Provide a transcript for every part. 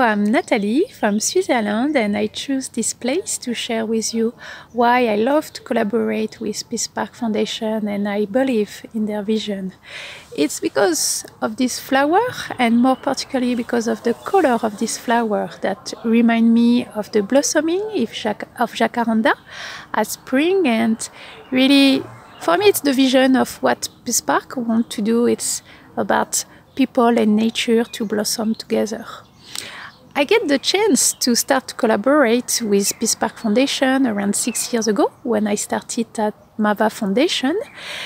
I'm Nathalie from Switzerland, and I choose this place to share with you why I love to collaborate with Peace Park Foundation and I believe in their vision. It's because of this flower, and more particularly because of the color of this flower that remind me of the blossoming of jacaranda at spring. And really, for me, it's the vision of what Peace Park want to do. It's about people and nature to blossom together. I get the chance to start to collaborate with Peace Park Foundation around 6 years ago when I started at Mava Foundation.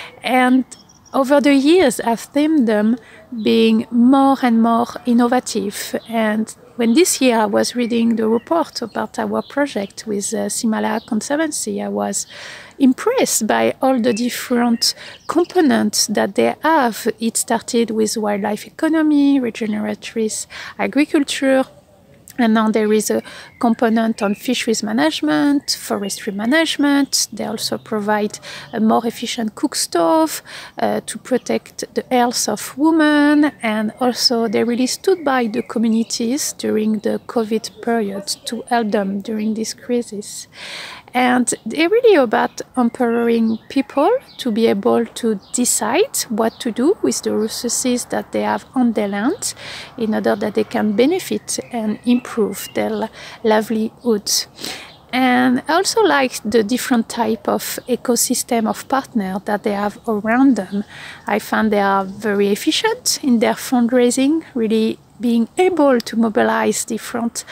And over the years, I've seen them being more and more innovative. And when this year I was reading the report about our project with Simala Conservancy, I was impressed by all the different components that they have. It started with wildlife economy, regenerative agriculture, and now there is a component on fisheries management, forestry management. They also provide a more efficient cook stove to protect the health of women. And also they really stood by the communities during the COVID period to help them during this crisis. And they're really about empowering people to be able to decide what to do with the resources that they have on their land in order that they can benefit and improve their livelihoods. And I also like the different type of ecosystem of partners that they have around them. I find they are very efficient in their fundraising, really being able to mobilize different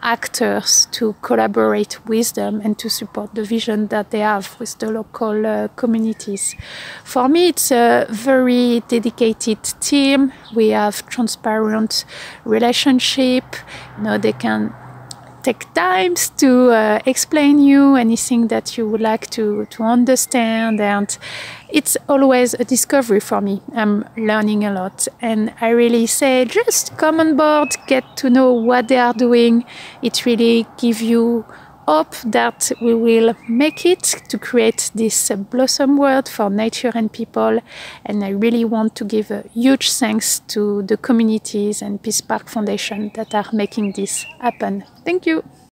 actors to collaborate with them and to support the vision that they have with the local communities. For me, it's a very dedicated team. We have transparent relationship. You know, they can take times to explain you anything that you would like to understand, and it's always a discovery for me. I'm learning a lot, and I really say just come on board, get to know what they are doing. It really gives you hope that we will make it to create this blossom world for nature and people. And I really want to give a huge thanks to the communities and Peace Park Foundation that are making this happen. Thank you.